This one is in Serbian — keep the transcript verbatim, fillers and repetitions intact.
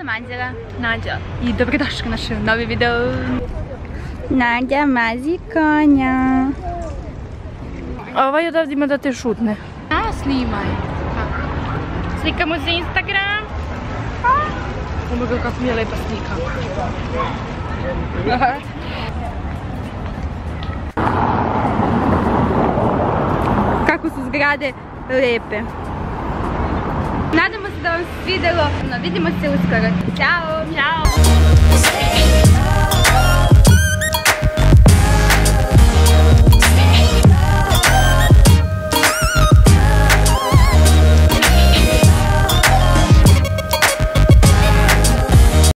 sam Anđela. Nađa. I dobrodošli u naš novi video. Nađa mazi konja. Ovaj odavde ima da te šutne. A, snimaj. Slikamo za Instagram. Umoga kako mi je lepa slika. Kako su zgrade lepe. Nadamo se da vam se svidelo. Vidimo se uskoro. Ćao. Ćao.